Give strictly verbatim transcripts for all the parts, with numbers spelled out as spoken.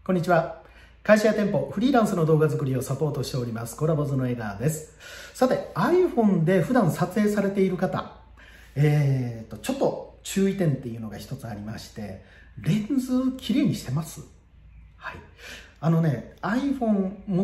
こんにちは。会社や店舗、フリーランスの動画作りをサポートしております、コラボズの江川です。さて、iPhone で普段撮影されている方、えーと、ちょっと注意点っていうのが一つありまして、レンズきれいにしてます？はい。あのね、iPhone 持って、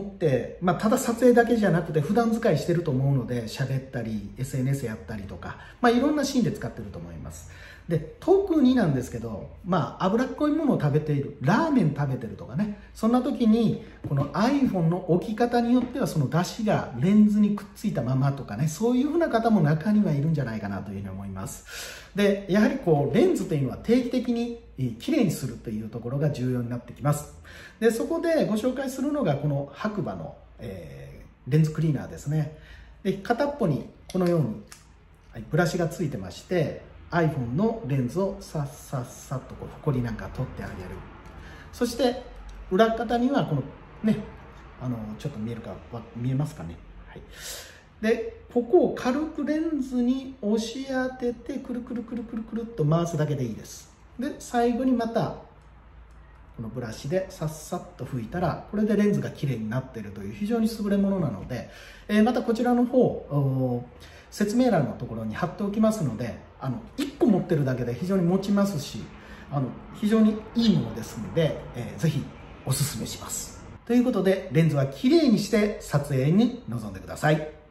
まあ、ただ撮影だけじゃなくて普段使いしてると思うので、喋ったり、エスエヌエス やったりとか、まあ、いろんなシーンで使ってると思います。で、特になんですけど、まあ、脂っこいものを食べている、ラーメン食べてるとかね、そんな時に、この iPhone の置き方によっては、その出汁がレンズにくっついたままとかね、そういうふうな方も中にはいるんじゃないかなというふうに思います。で、やはりこう、レンズというのは定期的にきれいにするというところが重要になってきます。で、そこでご紹介するのが、この白馬の、えー、レンズクリーナーですね。で、片っぽにこのように、はい、ブラシがついてまして、iPhone のレンズをさっさっさっとこう、ホコリなんか取ってあげる。そして、裏方にはこのね、あの、ちょっと見えるか、見えますかね。はい。で、ここを軽くレンズに押し当てて、くるくるくるくるくるっと回すだけでいいです。で、最後にまた、このブラシでさっさっと拭いたら、これでレンズが綺麗になっているという非常に優れものなので、えー、またこちらの方、説明欄のところに貼っておきますので、あのいっこ持ってるだけで非常に持ちますし、あの非常にいいものですので、えー、ぜひおすすめします。ということで、レンズは綺麗にして撮影に臨んでください。